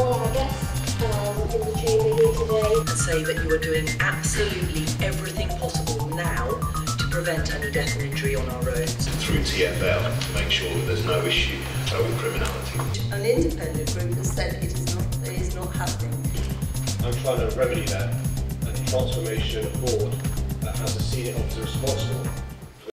all our guests in the chamber here today. And say that you are doing absolutely everything possible now to prevent any death and injury on our roads. Through TfL to make sure that there's no issue with criminality. An independent group has said it is not happening. I'm trying to remedy that, and transformation board that has a senior officer responsible